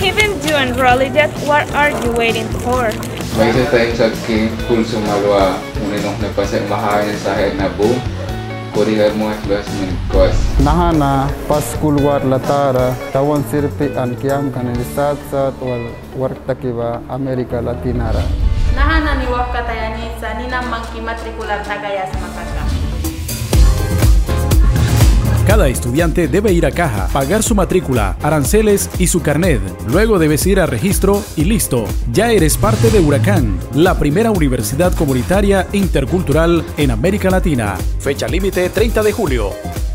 Haven't you enrolled yet? What are you waiting for? May sa tayo sa pulso malwa, uninong na pasay mahayan sa head na boom. Kurigar mo at basmin kos. Nahana paskul war latara tawan sirpi an kiam kanen sat wal wartakiba América Latina. Nahana ni wakatayani sa nina mangki matricular tagayas makaka. Cada estudiante debe ir a caja, pagar su matrícula, aranceles y su carnet. Luego debes ir a registro y listo. Ya eres parte de Huracán, la primera universidad comunitaria intercultural en América Latina. Fecha límite 30 de julio.